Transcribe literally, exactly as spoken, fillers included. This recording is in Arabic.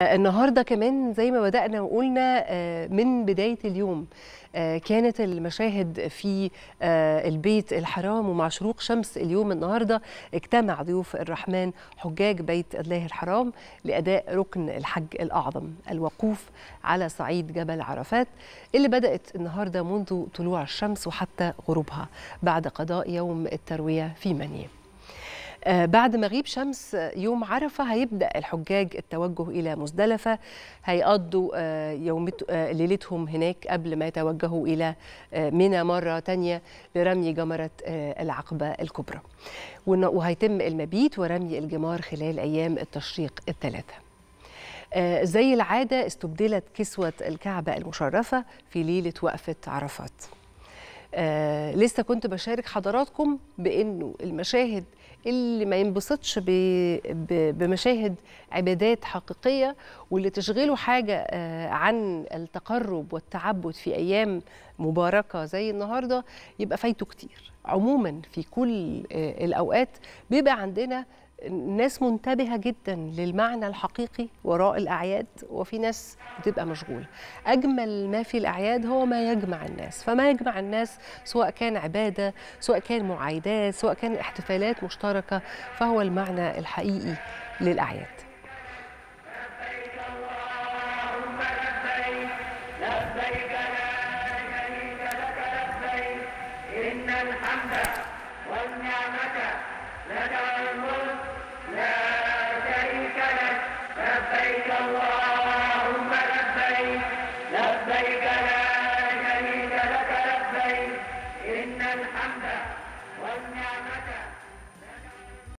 النهارده كمان زي ما بدأنا وقلنا من بداية اليوم كانت المشاهد في البيت الحرام، ومع شروق شمس اليوم النهارده اجتمع ضيوف الرحمن حجاج بيت الله الحرام لأداء ركن الحج الأعظم، الوقوف على صعيد جبل عرفات، اللي بدأت النهارده منذ طلوع الشمس وحتى غروبها بعد قضاء يوم التروية في مني. بعد مغيب شمس يوم عرفة هيبدأ الحجاج التوجه إلى مزدلفة، هيقضوا يوم ليلتهم هناك قبل ما يتوجهوا إلى منى مرة تانية لرمي جمرة العقبة الكبرى، وهيتم المبيت ورمي الجمار خلال أيام التشريق الثلاثة. زي العادة استبدلت كسوة الكعبة المشرفة في ليلة وقفة عرفات. آه لسه كنت بشارك حضراتكم بأنه المشاهد اللي ما ينبسطش بمشاهد عبادات حقيقية واللي تشغله حاجة آه عن التقرب والتعبد في أيام مباركة زي النهاردة يبقى فايته كتير. عموما في كل آه الأوقات بيبقى عندنا ناس منتبهة جدا للمعنى الحقيقي وراء الأعياد، وفي ناس بتبقى مشغولة. أجمل ما في الأعياد هو ما يجمع الناس، فما يجمع الناس سواء كان عبادة، سواء كان معايدات، سواء كان احتفالات مشتركة، فهو المعنى الحقيقي للأعياد.